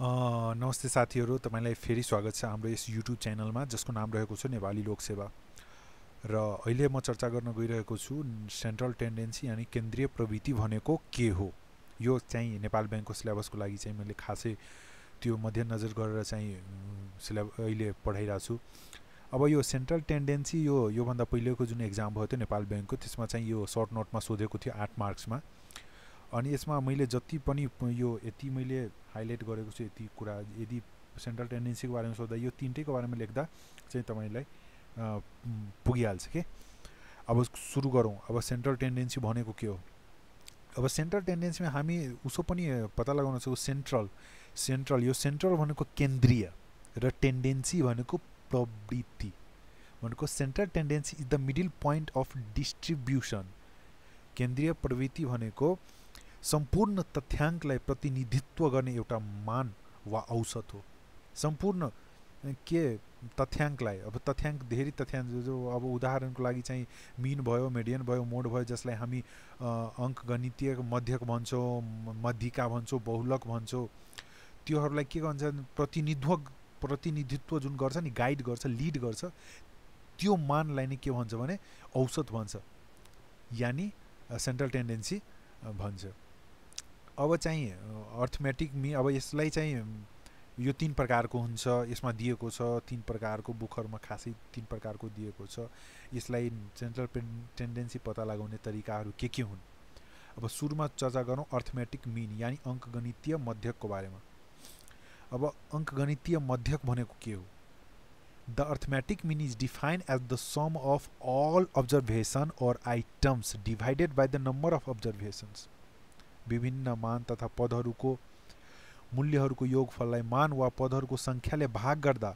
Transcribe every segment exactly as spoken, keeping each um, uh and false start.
A, नमस्ते साथीहरू, तपाईँलाई फेरि स्वागत छ हाम्रो यस युट्युब च्यानलमा जसको नाम रहेको छ नेपाली लोकसेवा। र अहिले म चर्चा गर्न गइरहेको छु सेन्ट्रल टेन्डेन्सी यानि केन्द्रीय प्रवृत्ति भनेको के हो। यो चाहिँ नेपाल ब्याङ्कको सिलेबसको लागि चाहिँ मैले खासै त्यो मध्यनजर गरेर चाहिँ सिलेब अहिले पढाइरहेको छु। अब यो सेन्ट्रल टेन्डेन्सी यो योभन्दा पहिलेको जुन एक्जाम भयो त्यो नेपाल ब्याङ्कको, त्यसमा चाहिँ यो सर्ट नोटमा सोधेको थियो आठ मार्क्समा। अनि यसमा मैले जति पनि यो यति मैले हाइलाइट गरेको छु यति कुरा, यदि सेन्ट्रल टेन्डेन्सीको बारेमा सोध्दा यो तिनटैको बारेमा लेख्दा चाहिँ तपाईँलाई पुगिहाल्छ के। अब सुरु गरौँ। अब सेन्ट्रल टेन्डेन्सी भनेको के हो। अब सेन्ट्रल टेन्डेन्सीमा हामी उसो पनि पत्ता लगाउन सक्छौँ। सेन्ट्रल सेन्ट्रल यो सेन्ट्रल भनेको केन्द्रीय र टेन्डेन्सी भनेको प्रवृत्ति भनेको central tendency is the middle point of distribution. केन्द्रीय प्रवृत्ति भनेको सम्पूर्ण तथ्याङ्कलाई प्रतिनिधित्व गर्ने एउटा मान वा औसत हो। सम्पूर्ण के तथ्याङ्कलाई, अब तथ्याङ्क धेरै तथ्याङ्क जो अब उदाहरणको लागि चाहिँ मिन भयो, मेडियन भयो, मोड भयो, जसलाई हामी अङ्कगणितीय मध्यक भन्छौँ, मध्यिका भन्छौँ, बहुलक भन्छौँ, त्योहरूलाई के भन्छ प्रतिनिधित्व प्रतिनिधित्व जुन गर्छ नि, गाइड गर्छ, लिड गर्छ, त्यो मानलाई नै के भन्छ भने औसत भन्छ, यानि सेन्ट्रल टेन्डेन्सी भन्छ। अब चाहिँ अर्थमेटिक मी अब यसलाई चाहिँ यो तीन प्रकारको हुन्छ, यसमा दिएको छ तीन प्रकारको, बुकरमा खासै तीन प्रकारको दिएको छ। यसलाई सेन्ट्रल टेन्डेन्सी पत्ता लगाउने तरिकाहरू के के हुन्। अब सुरुमा चर्चा गरौँ अर्थमेटिक मिन यानि अङ्कगणितीय मध्यकको बारेमा। अब अङ्कगणितीय मध्यक भनेको के हो। The arithmetic mean is defined as the sum of all observation or items divided by the number of observations. विभिन्न मान तथा पदहरूको मूल्यहरूको योगफललाई मान वा पदहरूको सङ्ख्याले भाग गर्दा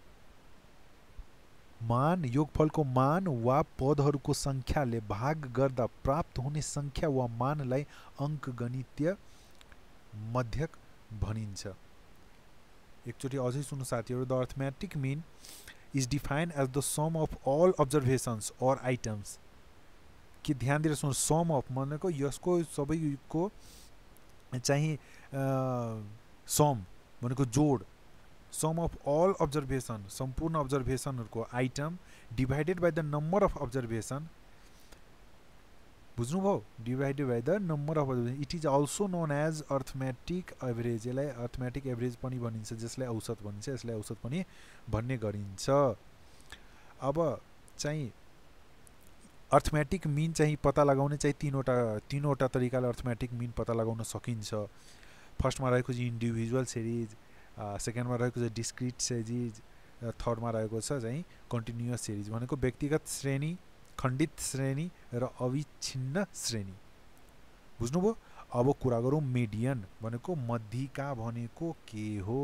मान योगफलको मान वा पदहरूको सङ्ख्याले भाग गर्दा प्राप्त हुने सङ्ख्या वा मानलाई अङ्कगणितीय मध्यक भनिन्छ। एकचोटि अझै सुन्नु साथीहरू। The arithmetic mean is defined as the sum of all observations or items. कि ध्यान दिएर सुन्नु, सम अफ भनेको यसको सबैको चाहिँ सम भनेको जोड, सम अफ अल अब्जर्भेसन सम्पूर्ण अब्जर्भेसनहरूको, item divided by the number of observation, बुझ्नुभयो, divided by the number of observation. It is also known as arithmetic average. यसलाई अर्थमेटिक एभरेज पनि भनिन्छ, जसलाई औसत भनिन्छ, यसलाई औसत पनि भन्ने गरिन्छ। अब चाहिँ अर्थमेटिक मिन चाहिँ पत्ता लगाउने चाहिँ तीनवटा तीनवटा तरिकाले अर्थमेटिक मिन पत्ता लगाउन सकिन्छ। फर्स्टमा रहेको चाहिँ इन्डिभिजुअल सिरिज, सेकेन्डमा रहेको चाहिँ डिस्क्रिट सिरिज, थर्डमा रहेको छ चाहिँ कन्टिन्युअस सिरिज भनेको व्यक्तिगत श्रेणी, खण्डित श्रेणी र अविच्छिन्न श्रेणी। बुझ्नुभयो। अब कुरा गरौँ मेडियन भनेको मध्यिका भनेको के हो।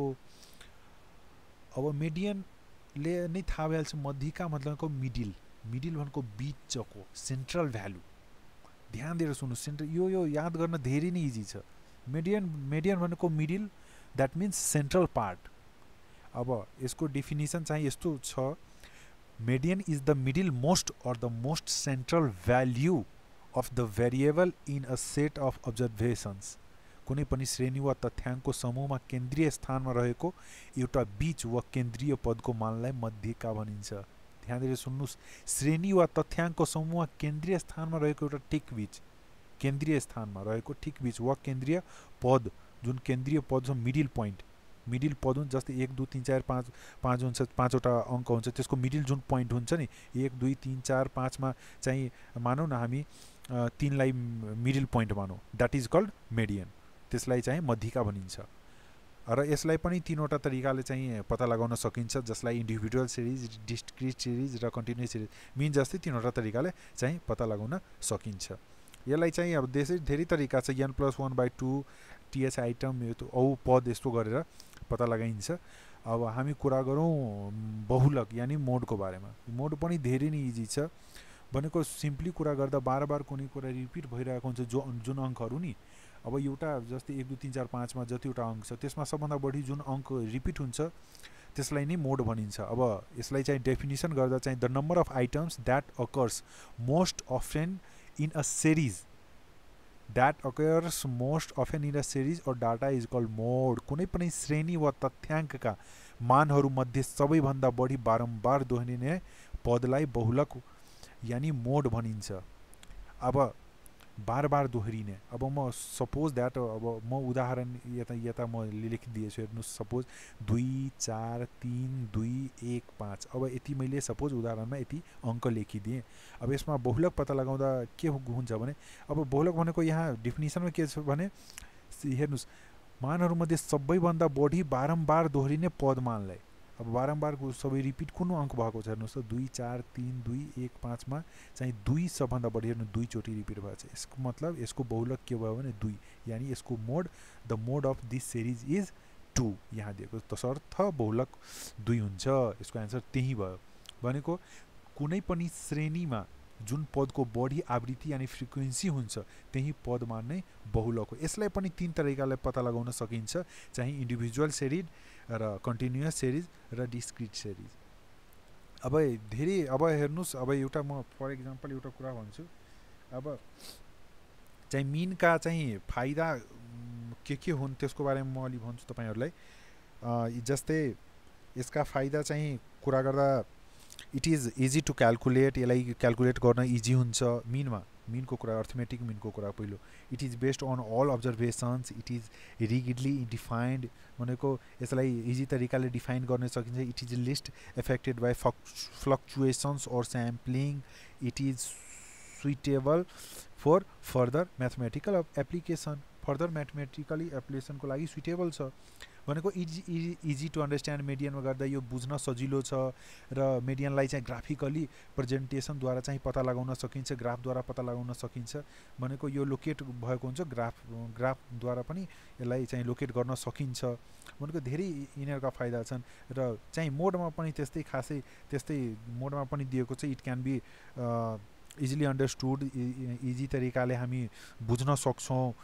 अब मेडियनले नै थाहा भइहाल्छ। मध्यिका मतलब मिडिल, मिडिल भनेको बिचको सेन्ट्रल भ्यालु। ध्यान दिएर सुन्नु, सेन्ट्रल यो यो याद गर्न धेरै नै इजी छ। मेडियन मेडियन भनेको middle, that means central part. अब यसको डेफिनेसन चाहिँ यस्तो छ। Median is the middle most or the most central value of the variable in a set of observations. कुनै पनि श्रेणी वा तथ्याङ्कको समूहमा केन्द्रीय स्थानमा रहेको एउटा बीच वा केन्द्रीय पदको मानलाई मध्यिका भनिन्छ। ध्यान दिएर सुन्नुहोस्, श्रेणी वा तथ्याङ्कको समूहमा केन्द्रीय स्थानमा रहेको एउटा ठिक बीच, केन्द्रीय स्थानमा रहेको ठिक बीच वा केन्द्रीय पद, जुन केन्द्रीय पद छ मिडिल पोइन्ट, मिडिल पद हुन्छ। जस्तै एक दुई तिन चार पाँच पाँच हुन्छ, पाँचवटा अङ्क हुन्छ, त्यसको मिडिल जुन पोइन्ट हुन्छ नि, एक दुई तिन चार पाँचमा चाहिँ मानौँ न हामी तिनलाई मिडिल पोइन्ट मानौँ, द्याट इज कल्ड मेडियन। त्यसलाई चाहिँ मध्यिका भनिन्छ। र यसलाई पनि तीनवटा तरिकाले चाहिँ पत्ता लगाउन सकिन्छ, जसलाई इन्डिभिजुअल सिरिज, डिस्क्रिट सिरिज र कन्टिन्युअस सिरिज मिन जस्तै तीनवटा तरिकाले चाहिँ पत्ता लगाउन सकिन्छ। यसलाई चाहिँ अब धेरै धेरै तरिका छ। N plus one by two, th item, यो औ पद यस्तो गरेर पत्ता लगाइन्छ। अब हामी कुरा गरौँ बहुलक यानि मोडको बारेमा। मोड पनि धेरै नै इजी छ। भनेको सिम्पली कुरा गर्दा बार बार कुनै कुरा रिपिट भइरहेको हुन्छ, जो जुन अङ्कहरू नि, अब एउटा जस्तै एक दुई तिन चार पाँचमा जतिवटा अङ्क छ त्यसमा सबभन्दा बढी जुन अङ्क रिपिट हुन्छ त्यसलाई नै मोड भनिन्छ। अब यसलाई चाहिँ डेफिनेसन गर्दा चाहिँ the number of items that occurs most often in a series that occurs most often in a series or data is called mode. कुनै पनि श्रेणी वा तथ्याङ्कका मानहरूमध्ये सबैभन्दा बढी बारम्बार दोहोरिने पदलाई बहुलक यानि मोड भनिन्छ। अब बार बार दोहोरिने, अब म सपोज द्याट, अब म उदाहरण यता यता म लेखिदिएछु हेर्नुहोस्, सपोज दुई चार तिन दुई एक पाँच। अब यति मैले सपोज उदाहरणमा यति अङ्क लेखिदिएँ। अब यसमा बहुलक पत्ता लगाउँदा के हुन्छ भने, अब बहुलक भनेको यहाँ डेफिनेसनमा के छ भने हेर्नुहोस्, मानहरूमध्ये सबैभन्दा बढी बारम्बार दोहोरिने पदमानलाई, अब बारम्बारको सबै रिपिट कुन अङ्क भएको छ हेर्नुहोस् त, दुई चार तिन दुई एक पाँचमा चाहिँ दुई सबभन्दा बढी हेर्नु दुईचोटि रिपिट भएको छ। यसको मतलब यसको बहुलक के भयो भने दुई, यानि यसको mode, the mode of this series is two यहाँ दिएको, तसर्थ बहुलक दुई हुन्छ। यसको एन्सर त्यही भयो। भनेको कुनै पनि श्रेणीमा जुन पदको बढी आवृत्ति यानि फ्रिक्वेन्सी हुन्छ त्यही पदमा नै बहुलक हो। यसलाई पनि तीन तरिकाले पत्ता लगाउन सकिन्छ, चाहिँ इन्डिभिजुअल सिरिज र कन्टिन्युअस सिरिज र डिस्क्रिट सिरिज। अब धेरै, अब हेर्नुहोस्, अब एउटा म फर इक्जाम्पल एउटा कुरा भन्छु। अब चाहिँ मिनका चाहिँ फाइदा के के हुन् त्यसको बारेमा म अलि भन्छु तपाईँहरूलाई। जस्तै यसका फाइदा चाहिँ कुरा गर्दा it is easy to calculate, यसलाई क्यालकुलेट गर्न इजी हुन्छ। मिनमा मिनको कुरा, अर्थमेटिक मिनको कुरा पहिलो, it is based on all observations, it is rigidly defined, भनेको यसलाई इजी तरिकाले डिफाइन गर्न सकिन्छ। It is least affected by fluctuations or sampling, it is suitable for further mathematical application, further mathematically एप्लिकेसनको लागि सुइटेबल छ। भनेको easy easy easy to understand, मिडियनमा गर्दा यो बुझ्न सजिलो छ र मिडियनलाई चाहिँ ग्राफिकली प्रेजेन्टेसनद्वारा चाहिँ पत्ता लगाउन सकिन्छ, ग्राफद्वारा पत्ता लगाउन सकिन्छ। भनेको यो लोकेट भएको हुन्छ, ग्राफ ग्राफद्वारा पनि यसलाई चाहिँ लोकेट गर्न सकिन्छ। भनेको धेरै यिनीहरूका फाइदा छन्। र चाहिँ मोडमा पनि त्यस्तै, खासै त्यस्तै मोडमा पनि दिएको छ। It can be easily understood, easy तरिकाले हामी बुझ्न सक्छौँ।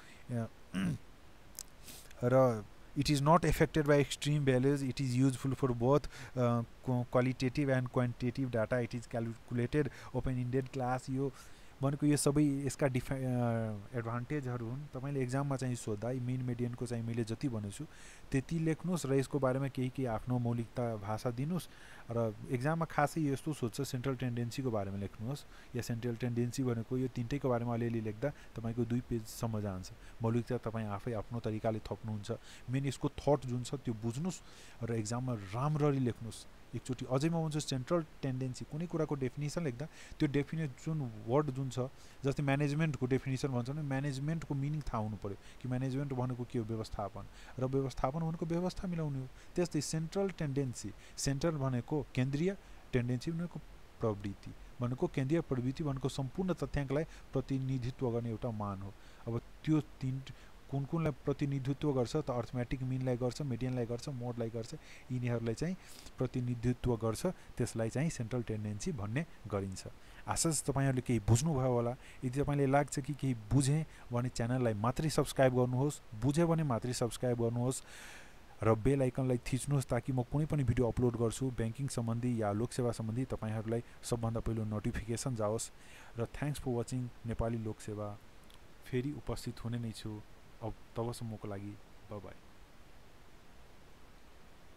र it is not affected by extreme values, it is useful for both uh, qualitative and quantitative data, it is calculated open-ended class। यो भनेको यो सबै यसका डिफा एडभान्टेजहरू हुन्। तपाईँले एक्जाममा चाहिँ सोद्धा मेन मिडियनको चाहिँ मैले जति भनेको छु त्यति लेख्नुहोस् र यसको बारेमा केही केही आफ्नो मौलिकता भाषा दिनुहोस्। र एक्जाममा खासै यस्तो सोध्छ सेन्ट्रल टेन्डेन्सीको बारेमा लेख्नुहोस्, या सेन्ट्रल टेन्डेन्सी भनेको यो तिनटैको बारेमा अलिअलि लेख्दा तपाईँको दुई पेजसम्म जान्छ। मौलिकता तपाईँ आफै आफ्नो तरिकाले थप्नुहुन्छ। मेन यसको थट जुन छ त्यो बुझ्नुहोस् र एक्जाममा राम्ररी लेख्नुहोस्। एकचोटि अझै म भन्छु सेन्ट्रल टेन्डेन्सी, कुनै कुराको डेफिनेसन लेख्दा त्यो डेफिनेट जुन वर्ड जुन छ, जस्तै म्यानेजमेन्टको डेफिनेसन भन्छ भने म्यानेजमेन्टको मिनिङ थाहा हुनु पऱ्यो कि म्यानेजमेन्ट भनेको के हो, व्यवस्थापन, र व्यवस्थापन भनेको व्यवस्था मिलाउने हो। त्यस्तै सेन्ट्रल टेन्डेन्सी, सेन्ट्रल भनेको केन्द्रीय, टेन्डेन्सी भनेको प्रवृत्ति, भनेको केन्द्रीय प्रवृत्ति भनेको सम्पूर्ण तथ्याङ्कलाई प्रतिनिधित्व गर्ने एउटा मान हो। अब त्यो तिन कुन कुनलाई प्रतिनिधित्व गर्छ त अर्थमेटिक मिनलाई गर्छ, मिडियनलाई गर्छ, मोडलाई गर्छ, यिनीहरूलाई चाहिँ प्रतिनिधित्व गर्छ, त्यसलाई चाहिँ सेन्ट्रल टेन्डेन्सी भन्ने गरिन्छ। आशा छ तपाईँहरूले केही बुझ्नुभयो होला। यदि तपाईँले लाग्छ कि केही बुझेँ भने च्यानललाई मात्रै सब्सक्राइब गर्नुहोस्, बुझ्यो भने मात्रै सब्सक्राइब गर्नुहोस् र बेल आइकनलाई थिच्नुहोस् ताकि म कुनै पनि भिडियो अपलोड गर्छु ब्याङ्किङ सम्बन्धी या लोकसेवा सम्बन्धी तपाईँहरूलाई सबभन्दा पहिलो नोटिफिकेसन जाओस्। र thanks for watching Nepali Loksewa. फेरि उपस्थित हुने नै छु। अब तबसम्मको लागि बाइ बाइ।